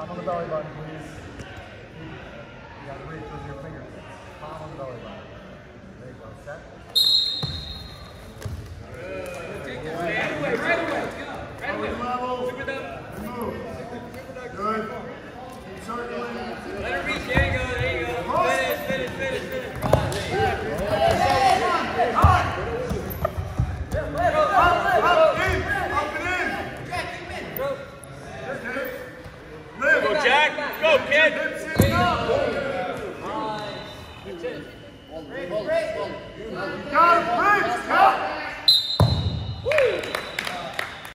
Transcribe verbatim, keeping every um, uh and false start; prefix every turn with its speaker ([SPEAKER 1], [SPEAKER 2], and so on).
[SPEAKER 1] Palm on the belly button, please. You got to reach with your fingertips. Palm on the belly button. There you go. Set.
[SPEAKER 2] Right away, right away. Right away.
[SPEAKER 1] Level.
[SPEAKER 2] Super duck.
[SPEAKER 1] Move. Good. Keep circling.
[SPEAKER 2] Let her reach. There you go. There you go. Finish, finish, finish, finish. Go, Jack. Go, kid.
[SPEAKER 1] Got it, Briggs. Got it. Woo.